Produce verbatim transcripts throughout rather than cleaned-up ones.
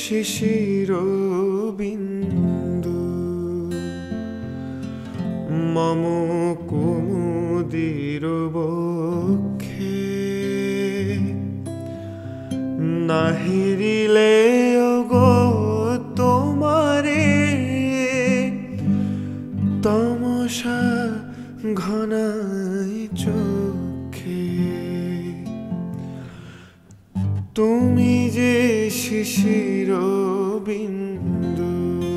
শিশির বিন্দু মম কুমুদির বক্ষে নাহিরিলে ওগো তোমারে তমসা ঘনাই চোখে তুমি যে শিশির বিন্দু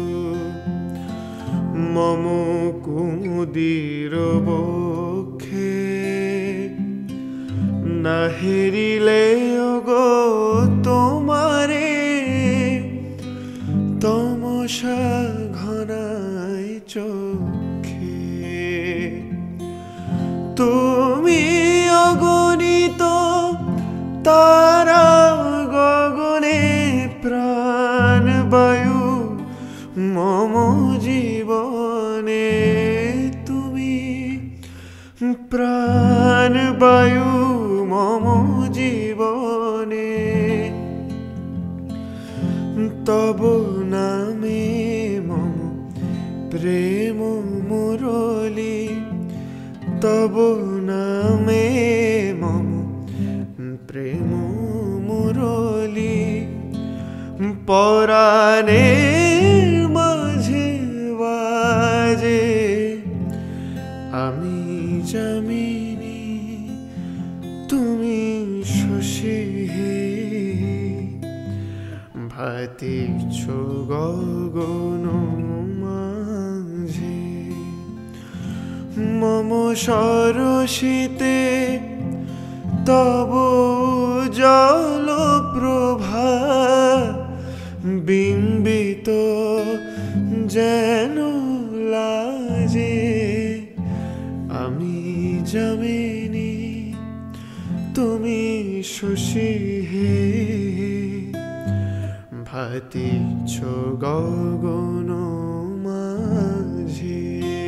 মম কুমুদির বক্ষে নাহিরিলে ওগো তোমারে তমসা ঘনাই চোখে তুমি অগণিত তারা গগনে প্রাণ বায়ু মম জীবনে তুমি প্রাণ বায়ু মম জীবনে তব নামে মম প্রেম মুরলী তব নামে মম প্রেম মুরলী পরাণে মাঝে বাজে আমি জামিনী তুমি শশী হে ভাতিছ গগন মাঝে মম সরসিতে তব জল প্রভা বিম্বিত যেন লাজে আমি জামিনী তুমি শশী হে ভাতিছ গগন মাঝে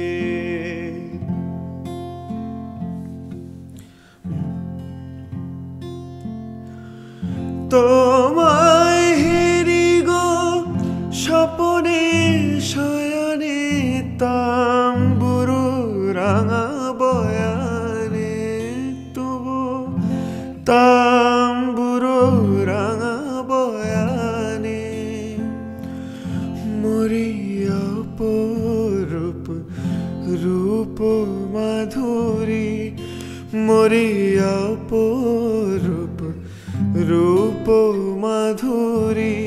তোমায় হেরি গো স্বপনে শয়নে তাম্বুরু রাঙা বয়ানে তবু তাম্বুরু রাঙা বয়ানে মরিয়া অপরূপ রূপ মাধুরী মরিয়া অপরূপ রূপ মাধুরী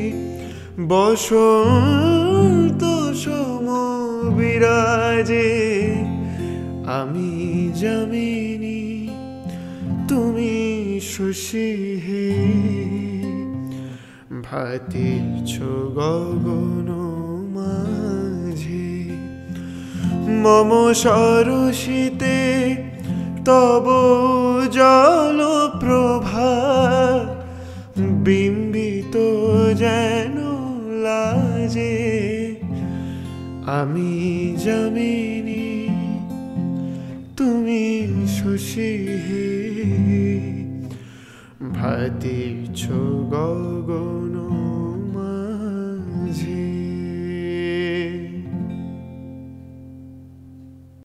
বসন্ত সম বিরাজে আমি জামিনী তুমি শশী হে ভাতিছ গগন মাঝে মম সরসিতে তব জল প্রভা বিম্বিত যেন লাজে আমি জামিনী তুমি শশী হে ভাতিছ গগন মাঝে